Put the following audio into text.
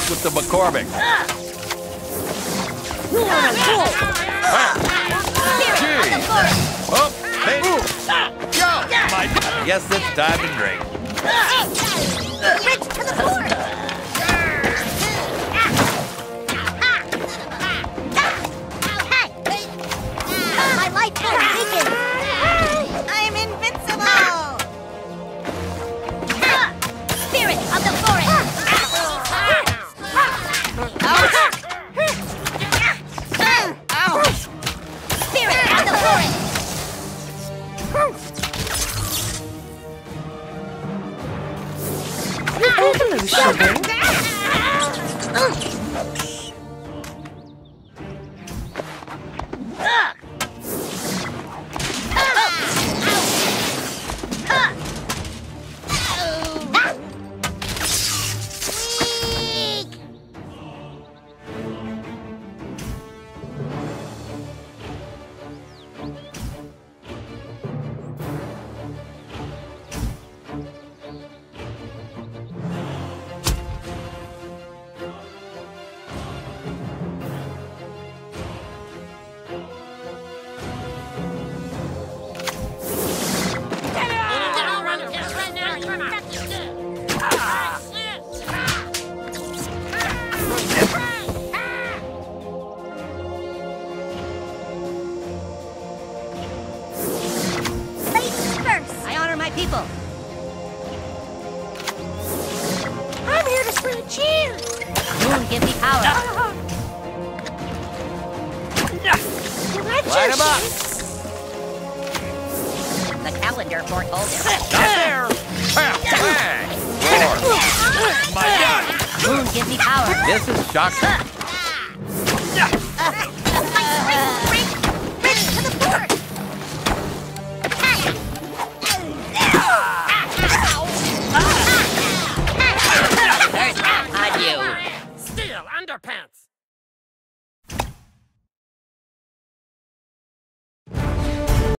luck with the McCormick. Gee. Oh, hey. Yo, I guess it's time to drink. Bridge to the floor. My life is leaking. I'm invincible. Spirit of the forest. Spirit of the forest. Hello, sugar. People. I'm here to spread cheer. Moon, give me power. Light 'em up. The calendar foretold it. Stop there. Bang. Four. My God. Moon, give me power. This is shocking. Bridge to the fort. Steal underpants!